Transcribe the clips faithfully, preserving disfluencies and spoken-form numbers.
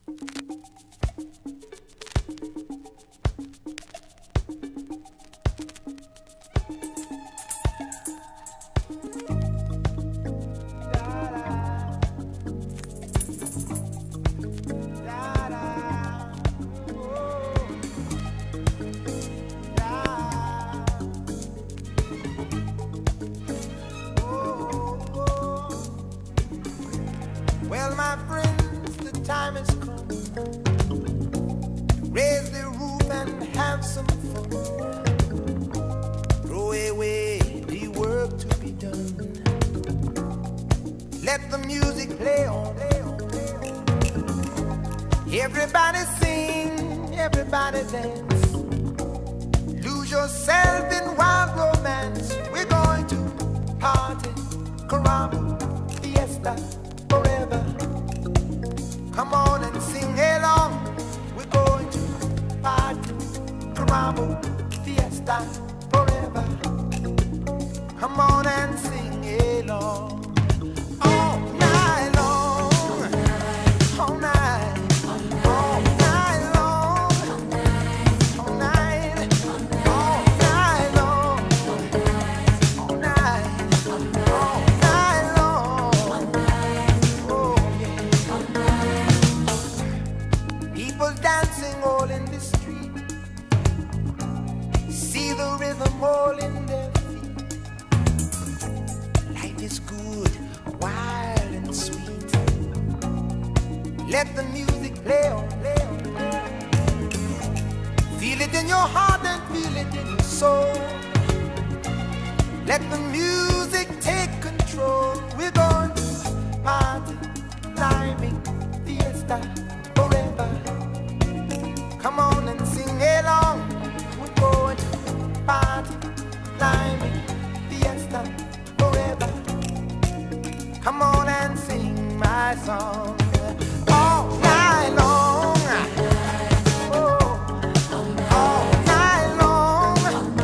Well, my friends, the time has come. Raise the roof and have some fun. Throw away the work to be done. Let the music play on. Everybody sing, everybody dance. Lose yourself in wild romance. We're going to party, caramba, fiesta, forever. Come on and sing along. We're going to party, caramba, fiesta, forever. Come on and sing along. All night long, all night, all night long, all night, all night long, all night, all night long. Oh yeah. People dancing all in the street. See the rhythm all in their feet. Life is good, wild and sweet. Let the music play on, play on, play on. Feel it in your heart and feel it in your soul. Let the music take control. We're going to party, climbing, fiesta, forever. Come on and sing along. We're going to party, climbing, fiesta, forever. Come on and sing my song. All night long. Oh, all night long.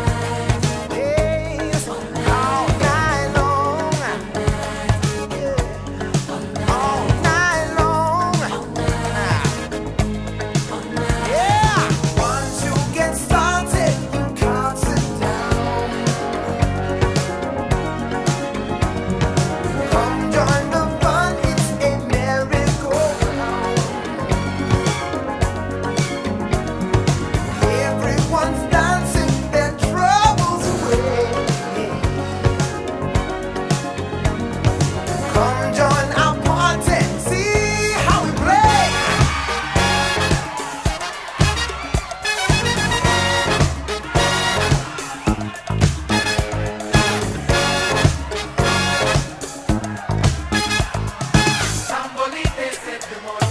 Yes, all night long. Yeah, all night long. Yeah, once you get started, you can't sit down. Come join the fun, it's a merry-go-round. Everyone's dancing their troubles away. Come join our party, see how we play. Sambolite se demora.